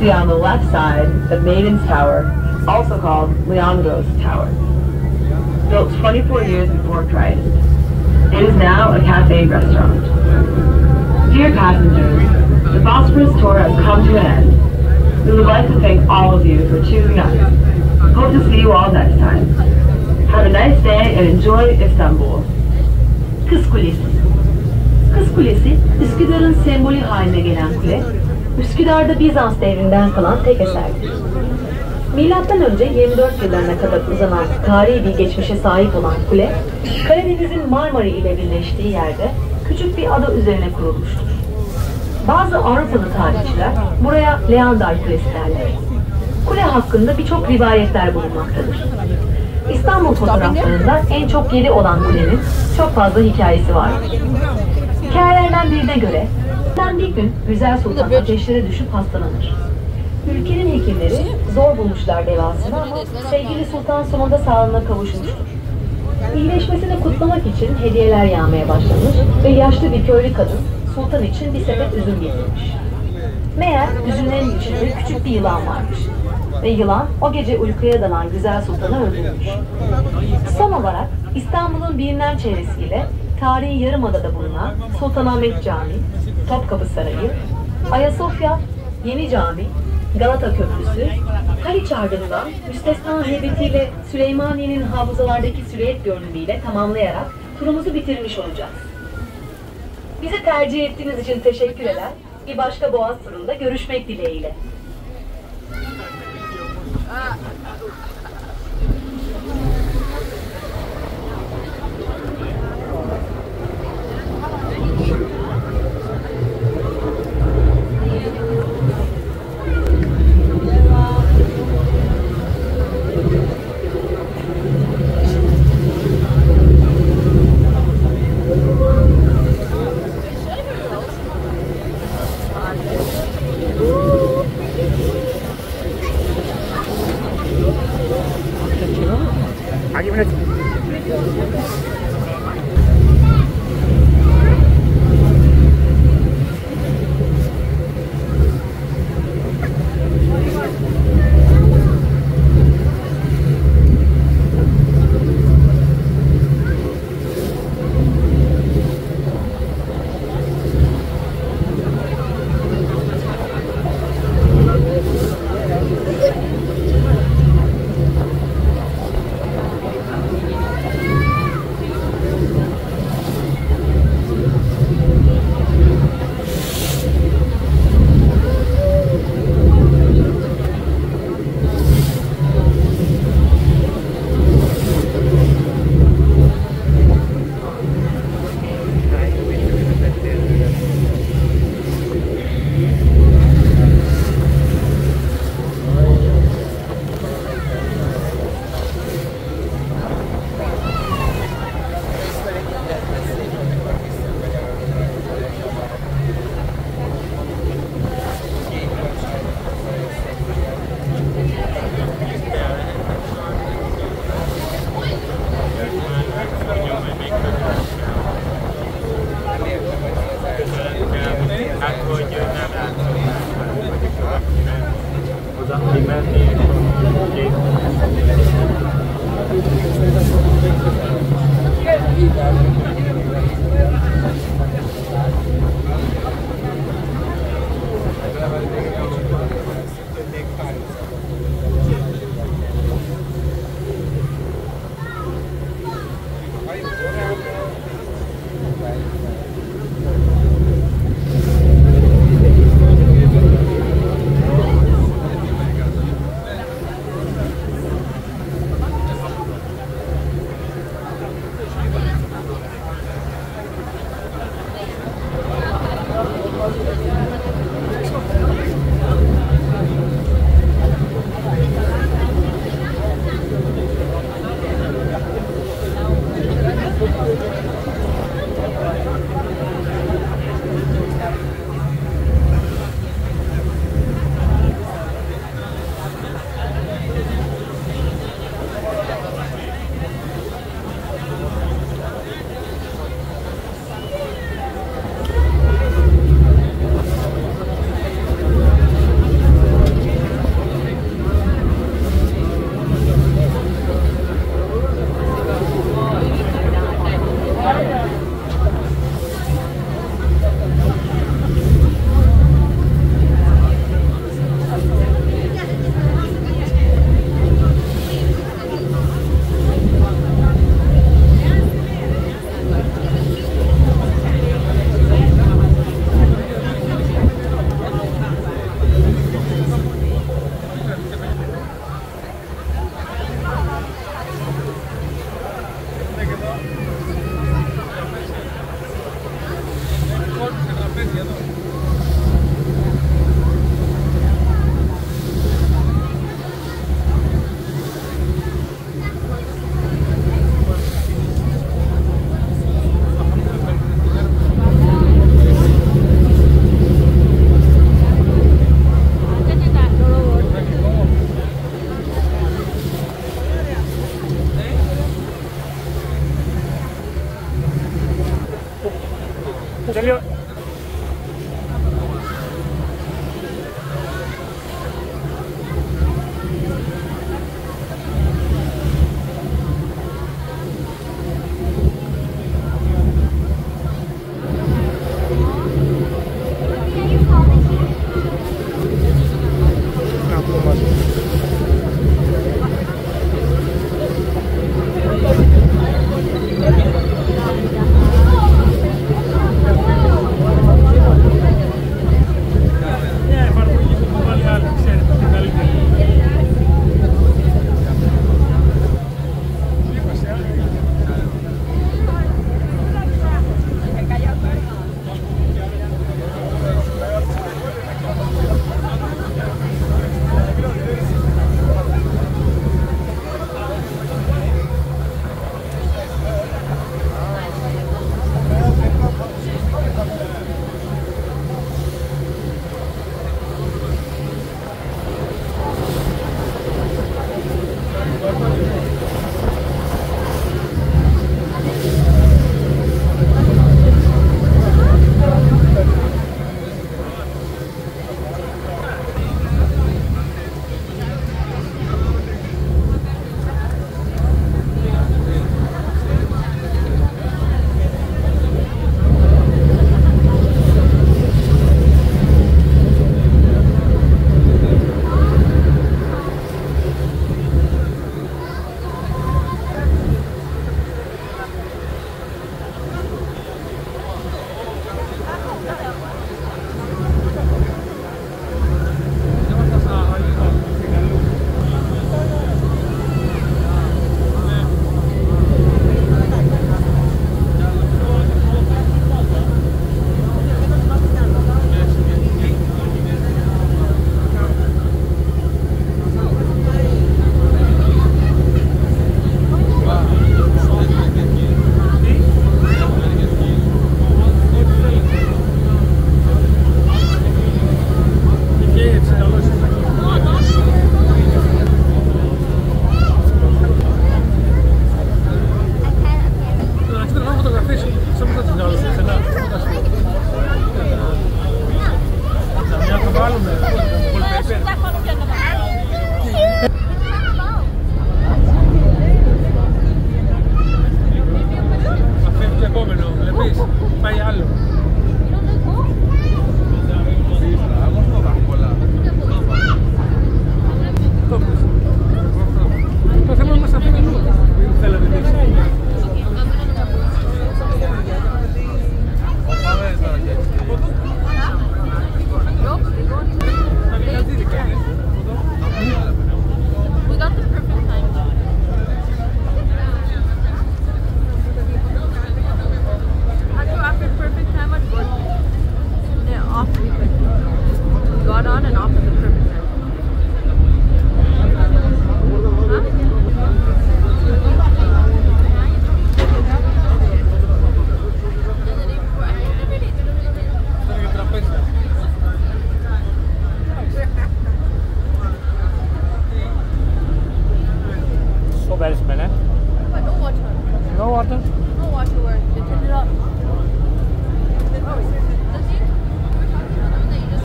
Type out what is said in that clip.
see on the left side the Maiden's Tower, also called Leandro's Tower. Built 24 years before Christ, it is now a cafe restaurant. Dear passengers, the Bosporus tour has come to an end. We would like to thank all of you for choosing us. Hope to see you all next time. Have a nice day and enjoy Istanbul. Kız Kulesi. Kız Kulesi, Üsküdar'ın sembolü haline gelen kule, Üsküdar'da Bizans devrinden kalan tek eserdir. Milattan önce 24 yıllarına kadar uzanan tarihi bir geçmişe sahip olan kule, Karadeniz'in Marmara ile birleştiği yerde küçük bir ada üzerine kurulmuştur. Bazı Avrupalı tarihçiler buraya Leandar Kulesi derler. Kule hakkında birçok rivayetler bulunmaktadır. İstanbul fotoğraflarında en çok yeri olan kulenin çok fazla hikayesi vardır. Hikayelerden birine göre, bir gün Güzel Sultan ateşlere düşüp hastalanır. Ülkenin hekimleri zor bulmuşlar devasını ama sevgili sultan sonunda sağlığına kavuşmuştur. İyileşmesini kutlamak için hediyeler yağmaya başlamış ve yaşlı bir köylü kadın sultan için bir sepet üzüm getirmiş. Meğer üzümlerin içinde küçük bir yılan varmış. Ve yılan o gece uykuya dalan Güzel Sultan'ı öldürmüş. Son olarak İstanbul'un bilinen çevresiyle tarihi Yarımada'da bulunan Sultanahmet Camii, Topkapı Sarayı, Ayasofya, Yeni Cami, Galata Köprüsü, Haliç ardından müstesna heybetiyle Süleymaniye'nin hafızalardaki silüet görünümüyle tamamlayarak turumuzu bitirmiş olacağız. Bizi tercih ettiğiniz için teşekkür eder. Bir başka Boğaz turunda görüşmek dileğiyle. Geliyor.